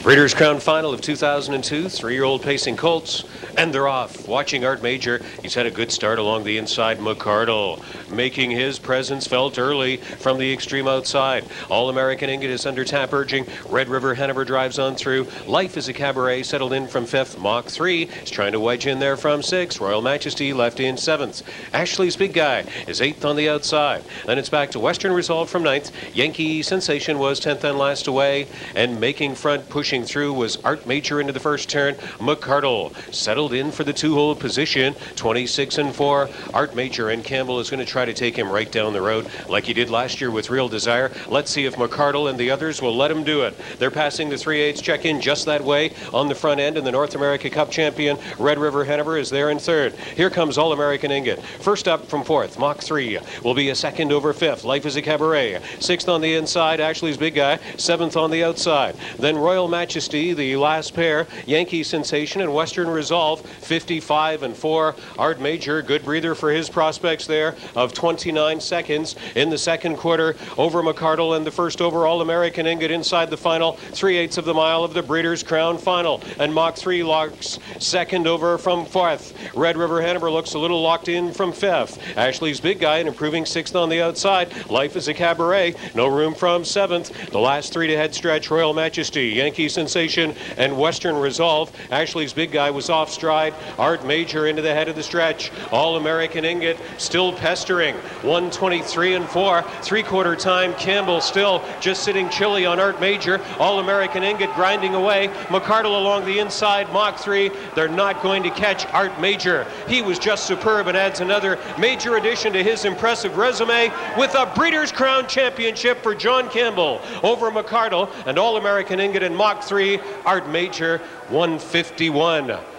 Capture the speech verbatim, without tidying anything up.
Breeders' Crown Final of two thousand two, three-year-old pacing colts, and they're off. Watching Art Major, he's had a good start along the inside. McCardle making his presence felt early from the extreme outside. All-American Ingot is under tap urging. Red River Hanover drives on through. Life is a Cabaret settled in from fifth. Mach three is trying to wedge in there from sixth. Royal Majesty left in seventh. Ashley's Big Guy is eighth on the outside. Then it's back to Western Resolve from ninth. Yankee Sensation was tenth and last away, and making front, pushing through was Art Major into the first turn. McCardle settled in for the two-hole position, twenty-six and four. Art Major, and Campbell is going to try to take him right down the road like he did last year with Real Desire. Let's see if McCardle and the others will let him do it. They're passing the three eighths check-in just that way on the front end, and the North America Cup champion Red River Hanover is there in third. Here comes All-American Ingot. First up from fourth, Mach three will be a second over fifth. Life is a Cabaret. Sixth on the inside, Ashley's Big Guy. Seventh on the outside. Then Royal Majesty, the last pair, Yankee Sensation and Western Resolve, fifty-five and four. Art Major, good breather for his prospects there of twenty-nine seconds in the second quarter over McCardle, and the first over All-American Ingot inside the final three-eighths of the mile of the Breeders' Crown Final. And Mach three locks second over from fourth. Red River Hanover looks a little locked in from fifth. Ashley's Big Guy and improving sixth on the outside. Life is a Cabaret, no room from seventh. The last three to head stretch, Royal Majesty, Yankee Sensation, and Western Resolve. Ashley's Big Guy was off stride. Art Major into the head of the stretch. All-American Ingot still pestering. one twenty-three and four. Three-quarter time. Campbell still just sitting chilly on Art Major. All-American Ingot grinding away. McCardle along the inside. Mach three. They're not going to catch Art Major. He was just superb and adds another major addition to his impressive resume with a Breeders' Crown Championship for John Campbell over McCardle, and All-American Ingot in Mach three. Art Major one fifty-one.